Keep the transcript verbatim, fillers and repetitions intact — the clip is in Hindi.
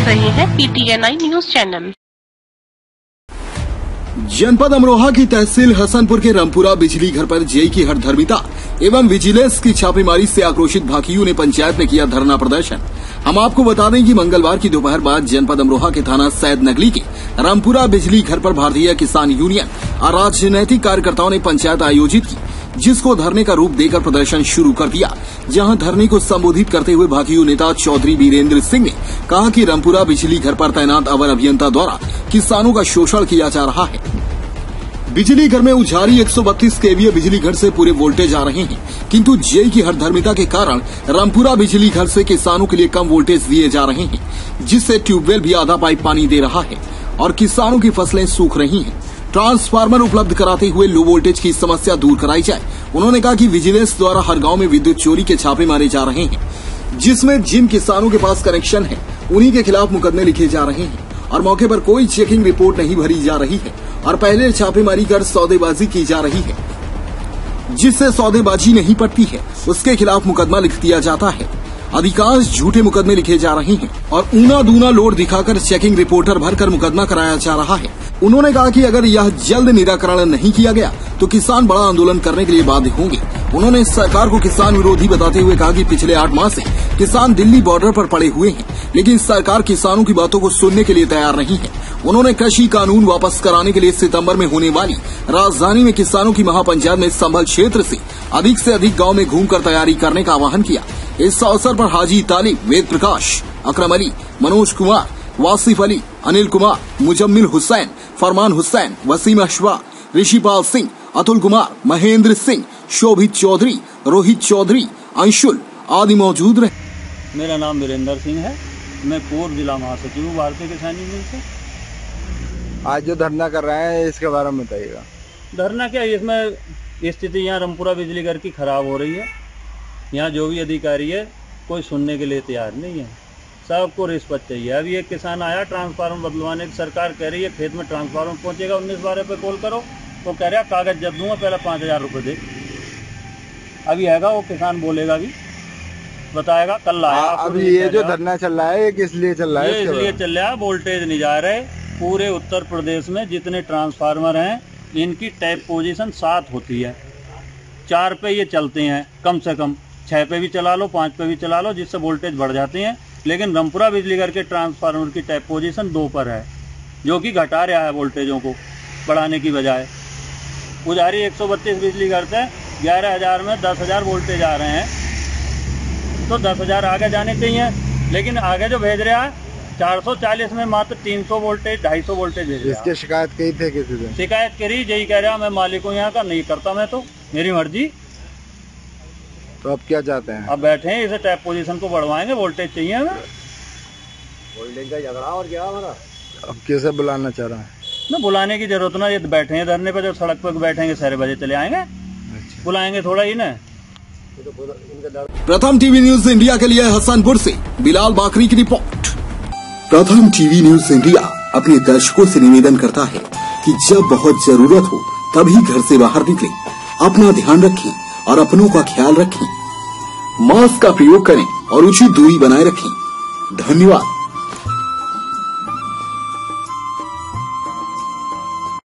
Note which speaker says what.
Speaker 1: रहे हैं पीटीएनआई न्यूज चैनल।
Speaker 2: जनपद अमरोहा की तहसील हसनपुर के रामपुरा बिजली घर पर जेई की हठधर्मिता एवं विजिलेंस की छापेमारी से आक्रोशित भाकियों ने पंचायत में किया धरना प्रदर्शन। हम आपको बता दें कि मंगलवार की दोपहर बाद जनपद अमरोहा के थाना सैद नगली के रामपुरा बिजली घर पर भारतीय किसान यूनियन और राजनीतिक कार्यकर्ताओं ने पंचायत आयोजित की, जिसको धरने का रूप देकर प्रदर्शन शुरू कर दिया। जहां धरने को संबोधित करते हुए भाकियू नेता चौधरी वीरेंद्र सिंह ने कहा कि रामपुरा बिजली घर पर तैनात अवर अभियंता द्वारा किसानों का शोषण किया जा रहा है। बिजली घर में उजारी एक सौ बत्तीस केवीए बिजली घर से पूरे वोल्टेज आ रहे हैं, किंतु जेई की हठधर्मिता के कारण रामपुरा बिजली घर से किसानों के लिए कम वोल्टेज दिए जा रहे हैं, जिससे ट्यूबवेल भी आधा पाइप पानी दे रहा है और किसानों की फसलें सूख रही हैं। ट्रांसफार्मर उपलब्ध कराते हुए लो वोल्टेज की समस्या दूर कराई जाए। उन्होंने कहा कि विजिलेंस द्वारा हर गांव में विद्युत चोरी के छापे मारे जा रहे हैं, जिसमें जिन किसानों के पास कनेक्शन है उन्हीं के खिलाफ मुकदमे लिखे जा रहे हैं और मौके पर कोई चेकिंग रिपोर्ट नहीं भरी जा रही है और पहले छापेमारी कर सौदेबाजी की जा रही है। जिससे सौदेबाजी नहीं पड़ती है उसके खिलाफ मुकदमा लिख दिया जाता है। अधिकांश झूठे मुकदमे लिखे जा रहे हैं और ऊना दूना लोड दिखाकर चेकिंग रिपोर्टर भरकर मुकदमा कराया जा रहा है। उन्होंने कहा कि अगर यह जल्द निराकरण नहीं किया गया तो किसान बड़ा आंदोलन करने के लिए बाध्य होंगे। उन्होंने सरकार को किसान विरोधी बताते हुए कहा कि पिछले आठ माह से किसान दिल्ली बॉर्डर पर पड़े हुए हैं, लेकिन सरकार किसानों की बातों को सुनने के लिए तैयार नहीं है। उन्होंने कृषि कानून वापस कराने के लिए सितंबर में होने वाली राजधानी में किसानों की महापंचायत में संभल क्षेत्र से अधिक से अधिक गांव में घूमकर तैयारी करने का आह्वान किया। इस अवसर पर हाजी तालिब, वेद प्रकाश, अकरम अली, मनोज कुमार, वासिफ अली, अनिल कुमार, मुजम्मिल हुसैन, फरमान हुसैन, वसीम अशवा, ऋषिपाल सिंह, अतुल कुमार, महेंद्र सिंह, शोभित चौधरी, रोहित चौधरी, अंशुल आदि मौजूद रहे।
Speaker 3: मेरा नाम वीरेंद्र सिंह है, मैं पूर्व जिला महासचिव हूँ भारतीय किसान यूनियन से।
Speaker 4: आज जो धरना कर रहे हैं इसके बारे में बताइएगा।
Speaker 3: धरना क्या, इसमें स्थिति यहाँ रामपुरा बिजली घर की खराब हो रही है। यहाँ जो भी अधिकारी है कोई सुनने के लिए तैयार नहीं है, सबको रिश्वत चाहिए। अभी एक किसान आया ट्रांसफार्मर बदलवाने की, सरकार कह रही है खेत में ट्रांसफार्मर पहुँचेगा उन्नीस बारह पे कॉल करो, वो कह रहा कागज जब दूंगा पहले पाँच हजार रुपये दे। अभी आएगा वो किसान बोलेगा भी, बताएगा कल आया।
Speaker 4: अभी ये जो धरना चल रहा है ये किस लिए चल रहा है?
Speaker 3: ये इसलिए चल रहा है, वोल्टेज नहीं जा रहे। पूरे उत्तर प्रदेश में जितने ट्रांसफार्मर हैं इनकी टैप पोजीशन सात होती है, चार पे ये चलते हैं, कम से कम छः पे भी चला लो, पाँच पे भी चला लो, जिससे वोल्टेज बढ़ जाते हैं। लेकिन रामपुरा बिजली घर के ट्रांसफार्मर की टैप पोजीशन दो पर है, जो कि घटा रहा है वोल्टेजों को बढ़ाने की बजाय। उजारी एक सौ बत्तीस बिजली घर से ग्यारह हजार में दस हजार वोल्टेज आ रहे हैं, तो दस हजार आगे जाने चाहिए। लेकिन आगे जो भेज रहा है चार सौ चालीस में मात्र तीन सौ वोल्टेज ढाई सौ वोल्टेज भेज रहा है।
Speaker 4: इसकी शिकायत की थी किसी दिन?
Speaker 3: शिकायत करी, यही कह रहा मैं मालिक हूँ यहाँ का, नहीं करता मैं तो, मेरी मर्जी।
Speaker 4: तो अब क्या चाहते हैं?
Speaker 3: अब बैठे हैं, इसे टैप पोजीशन को बढ़वाएंगे, वोल्टेज चाहिए हमें।
Speaker 4: वोल्टेज का झगड़ा और क्या हमारा? अब किसे बुलाना चाह रहा है?
Speaker 3: ना बुलाने की जरूरत ना, ये बैठे हैं धरने पे, जब सड़क पे बैठेंगे सारे बजे चले आएंगे। अच्छा। बुलाएंगे थोड़ा ही ना।
Speaker 2: प्रथम टीवी न्यूज इंडिया के लिए हसनपुर से बिलाल बाकरी की रिपोर्ट। प्रथम टीवी न्यूज इंडिया अपने दर्शकों से निवेदन करता है कि जब बहुत जरूरत हो तभी घर से बाहर निकलें, अपना ध्यान रखें और अपनों का ख्याल रखें, मास्क का प्रयोग करें और उचित दूरी बनाए रखें। धन्यवाद।